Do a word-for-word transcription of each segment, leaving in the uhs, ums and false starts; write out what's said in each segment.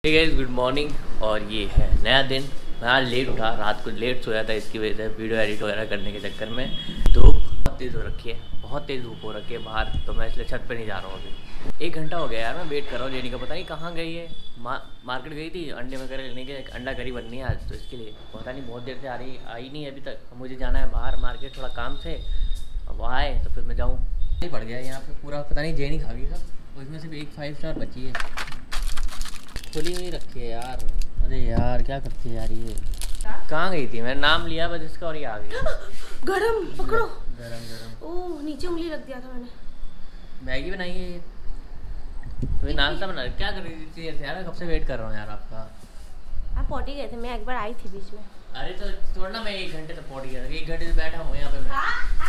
Hey guys, good morning. और ये है नया दिन। मैं आज लेट उठा, रात को लेट सोया था, इसकी वजह से वीडियो एडिट वगैरह करने के चक्कर में धूप बहुत तेज़ हो रखी है, बहुत तेज़ धूप हो रखी है बाहर, तो मैं इसलिए छत पे नहीं जा रहा हूँ अभी। एक घंटा हो गया यार, मैं वेट कर रहा हूँ जेनी का, पता नहीं कहाँ गई है। मा, मार्केट गई थी अंडे वगैरह लेने के, अंडा करी बननी है आज, तो इसके लिए पता नहीं बहुत देर से आ रही आई नहीं है अभी तक। मुझे जाना है बाहर मार्केट थोड़ा काम से, अब वहाँ आए तो फिर मैं जाऊँ। नहीं पड़ गया यहाँ पे पूरा, पता नहीं जेनी खा गई सब, उसमें सिर्फ एक फाइव स्टार बची है, खुली हुई रखी है यार। अरे यार क्या करती है यार ये। कहाँ गई थी? मैंने नाम लिया बस इसका और ये आ गई। गरम पकड़ो, गरम गरम। ओह नीचे उंगली रख दिया था मैंने। मैगी बनाई है तो ये नाश्ता बना, क्या कर रही थी यार? कब से वेट कर रहा हूँ यार आपका। आप पॉटी गए थे, मैं एक बार आई थी बीच में। अरे तो छोड़ना, मैं एक घंटे तक पॉटी गया था, एक घंटे से बैठा हूँ यहाँ पे मैं।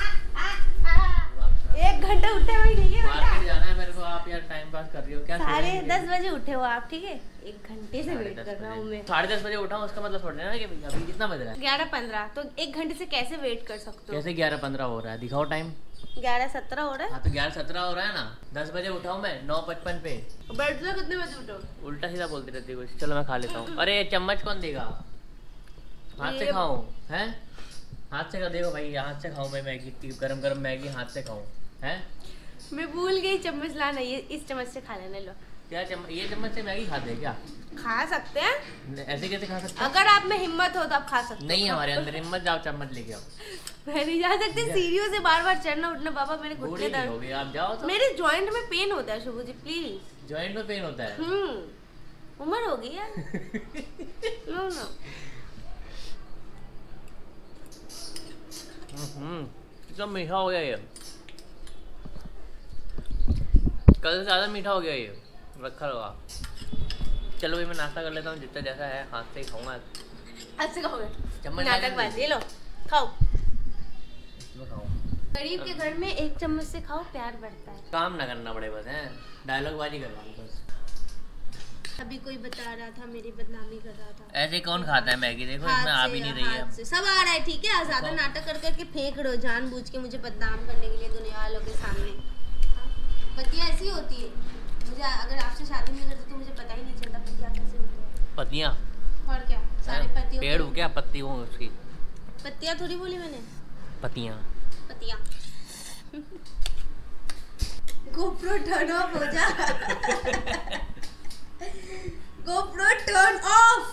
एक घंटे उठे हुए नहीं है, मार्केट जाना है मेरे को, आप यार टाइम पास कर रही हो क्या? साढ़े दस बजे उठे हो आप, ठीक है? एक घंटे से वेट कर रहा हूँ मैं। साढ़े दस बजे उठा हूँ, उसका मतलब छोड़ना है कि अभी कितना बज रहा है? ग्यारह पंद्रह। तो एक घंटे से कैसे वेट कर सकते हो? कैसे ग्यारह पंद्रह हो रहा है? दिखाओ टाइम। ग्यारह सत्रह हो रहा है। हाँ तो ग्यारह सत्रह हो रहा है ना। दस बजे उठाऊँ मैं, नौ पचपन पे। बैठ जाओ, कितने बजे उठो? उल्टा सीधा बोलती रहती है कुछ। चलो मैं खा लेता हूँ। अरे चम्मच कौन देगा? हाथ से खाऊं? हैं? हाथ से खा, देखो भाई हाथ से खाऊं मैं मैगी, गरम गरम मैगी हाथ से खाऊं? हैं? मैं भूल गई चम्मच लाना, ये इस चम्मच से खा लेना। लो क्या चम्मच? ये चम्मच से मैगी खाते हैं क्या? खा सकते हैं। ऐसे कैसे खा सकते हैं? अगर आप में हिम्मत हो तो आप खा सकते हैं। नहीं हमारे अंदर हिम्मत, जाओ चम्मच लेके आओ। मैं नहीं जा सकती सीढ़ियों से बार बार चढ़ना उठना। बाबा मेरे घुटने दर्द हो गए, आप जाओ तो। मेरे जॉइंट में पेन होता है शुभू जी, प्लीज। जॉइंट में पेन होता है? हम्म उम्र हो गई यार। लो ना। हम्म सब मीठा हो गया ये, कल से ज़्यादा मीठा हो गया ये, रखा रहा। चलो भाई मैं नाश्ता कर लेता हूँ, जितना जैसा है हाथ से ही खाऊंगा। हाथ से खाओगे? चम्मच नाटकबाजी। ये लो खाओ। इसमें खाओ। गरीब के घर में एक चम्मच से खाओ, प्यार बढ़ता है। काम ना करना पड़े बस, हैं डायलॉग बाजी करवा बस। अभी कोई बता रहा था मेरी बदनामी कर रहा था। ऐसे कौन खाता है मैगी? देखो इसमें आ भी नहीं रही है। से सब आ रहा है, ठीक है? ज्यादा नाटक कर करके फेंक रहे हो जानबूझ के मुझे बदनाम करने के लिए दुनिया वालों के सामने। पतियाँ ऐसी होती है। मुझे अगर आपसे शादी नहीं करती तो मुझे पता ही नहीं चलता पतियाँ कैसे होती है। पत्तियाँ? और क्या, सारे पत्तियों पेड़ हो क्या? पत्ती हो उसकी? पत्तियाँ थोड़ी बोली मैंने, पत्तियाँ पत्तियाँ। GoPro टर्न ऑफ हो जा। GoPro turn off.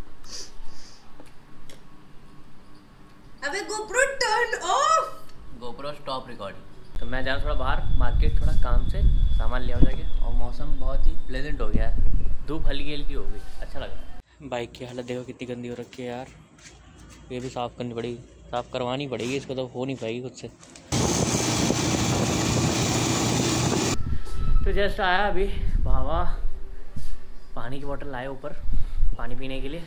अबे GoPro turn off. GoPro stop recording. तो मैं जा रहा थोड़ा बाहर मार्केट, थोड़ा काम से सामान ले आओ जाके। और मौसम बहुत ही प्लेजेंट हो गया है, धूप हल्की हल्की हो गई, अच्छा लगा। बाइक की हालत देखो कितनी गंदी हो रखी है यार, ये भी साफ़ करनी पड़ेगी, साफ़ करवानी पड़ेगी, इसको तो हो नहीं पाएगी खुद से। तो जस्ट आया अभी बाबा, पानी की बोतल लाए ऊपर पानी पीने के लिए।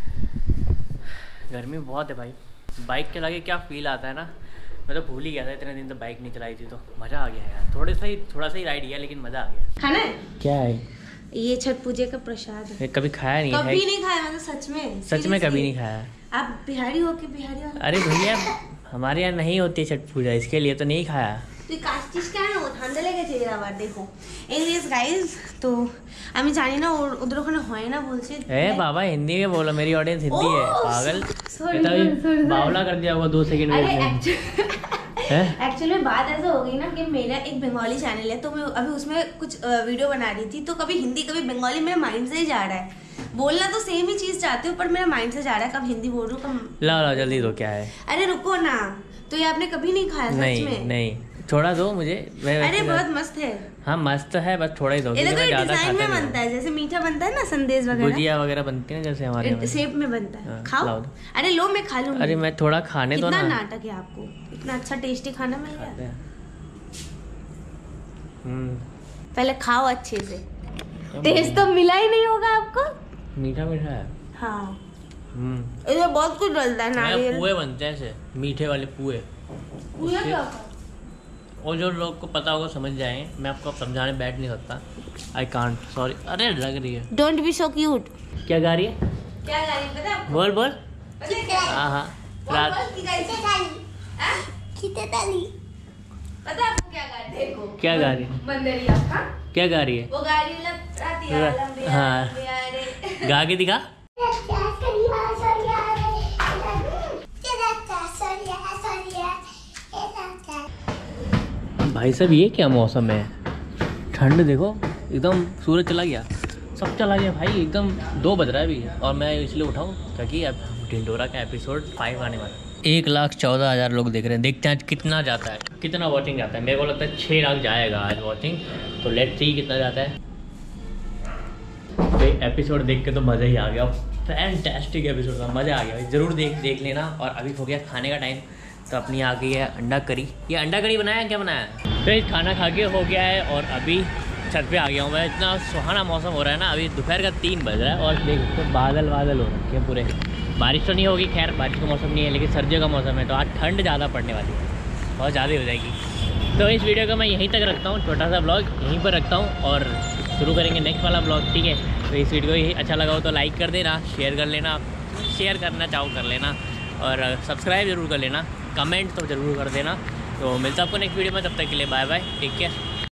गर्मी बहुत है भाई, बाइक चला के क्या फील आता है ना, मैं तो भूल ही गया था, इतने दिन तो बाइक नहीं चलाई थी, तो मज़ा आ गया यार। थोड़ा सा ही थोड़ा सा ही राइड किया लेकिन मज़ा आ गया। खाना है? क्या है ये? छठ पूजे का प्रसाद है। कभी खाया नहीं? कभी नहीं खाया मतलब, सच में सच में कभी नहीं खाया। आप बिहारी हो के बिहारी हो? अरे भैया हमारे यहाँ नहीं होती छठ पूजा, इसके लिए तो नहीं खाया। তুই কাজটিস কেন? ঠান্ডা লেগেছে এর আবার দেখো। এনিওয়েজ গাইস, তো আমি জানি না ওর ওদের ওখানে হয় না বলছে। ए बाबा हिंदी में बोलो, मेरी ऑडियंस हिंदी है पागल। सॉरी बावला कर दिया होगा दो सेकंड में। एक्चुअली में बात ऐसा हो गई ना कि मेरा एक बंगाली चैनल है, तो मैं अभी उसमें कुछ वीडियो बना रही थी, तो कभी हिंदी कभी बंगाली, मेरे माइंड से ही जा रहा है। बोलना तो सेम ही चीज चाहती हूँ पर मेरा माइंड से जा रहा है, कब हिंदी बोल रही हूँ कब। लाओ लाओ जल्दी दो, क्या है? अरे रुको ना, तो ये आपने कभी नहीं खाया? नहीं सच में? नहीं, थोड़ा दो मुझे। अरे बहुत मस्त है। हाँ मस्त है, बस थोड़ा ही दो। ये देखो डिजाइन में बनता है, जैसे मीठा बनता है ना, संदेश वगैरह, गुजिया वगैरह बनती है ना जैसे हमारे शेप में बनता है। हाँ, खाओ। अरे लो मैं खा लूंगी। अरे मैं थोड़ा खाने दो ना। कितना नाटक है आपको, इतना अच्छा टेस्टी खाना मिल गया। हम्म पहले खाओ अच्छे से, टेस्ट तो मिला ही नहीं होगा आपको। मीठा मीठा है। हाँ हम्म इसमें बहुत कुछ डलता है। नारियल पुए बनते हैं ऐसे, मीठे वाले पुए। पुए क्या? और जो लोग को पता होगा समझ जाएंगे, मैं आपको समझाने बैठ नहीं सकता, आई कांट, सॉरी। अरे लग रही है। Don't be so cute. क्या गा रही है? क्या गा रही है पता है? बोल बोल। हाँ हाँ रात पता है आपको क्या गा रही है? देखो क्या गा रही है? बंदरिया। हाँ क्या गा रही है? वो गा रही है हाँ गा के दिखा। भाई साहब ये क्या मौसम है, ठंड देखो, एकदम सूरज चला गया, सब चला गया भाई, एकदम दो बज रहा है अभी, और मैं इसलिए उठाऊँ क्योंकि अब ढिंडोरा का एपिसोड फाइव आने वाला है। एक लाख चौदह हज़ार लोग देख रहे हैं, देखते हैं आज कितना जाता है, कितना वॉचिंग जाता है। मेरे को लगता है छः लाख जाएगा आज वॉचिंग, तो लेट्स सी कितना जाता है। भाई एपिसोड देख के तो मज़ा ही आ गया, फैंटास्टिक एपिसोड था, मज़ा आ गया भाई, ज़रूर देख देख लेना। और अभी हो गया खाने का टाइम, तो अपनी आ गई है अंडा करी। ये अंडा करी बनाया है, क्या बनाया है? तो ये खाना खा के हो गया है और अभी छत पे आ गया हूँ मैं। इतना सुहाना मौसम हो रहा है ना, अभी दोपहर का तीन बज रहा है और देख तो बादल बादल हो रखे हैं पूरे। बारिश तो नहीं होगी, खैर बारिश का मौसम नहीं है, लेकिन सर्दियों का मौसम है, तो आज ठंड ज़्यादा पड़ने वाली है, बहुत ज़्यादा हो जाएगी। तो इस वीडियो को मैं यहीं तक रखता हूँ, छोटा सा ब्लॉग यहीं पर रखता हूँ और शुरू करेंगे नेक्स्ट वाला ब्लॉग, ठीक है। तो इस वीडियो को यही अच्छा लगा हो तो लाइक कर देना, शेयर कर लेना, शेयर करना चाहो कर लेना, और सब्सक्राइब ज़रूर कर लेना, कमेंट तो ज़रूर कर देना। तो मिलता आपको नेक्स्ट वीडियो में, तब तक के लिए बाय बाय, टेक केयर।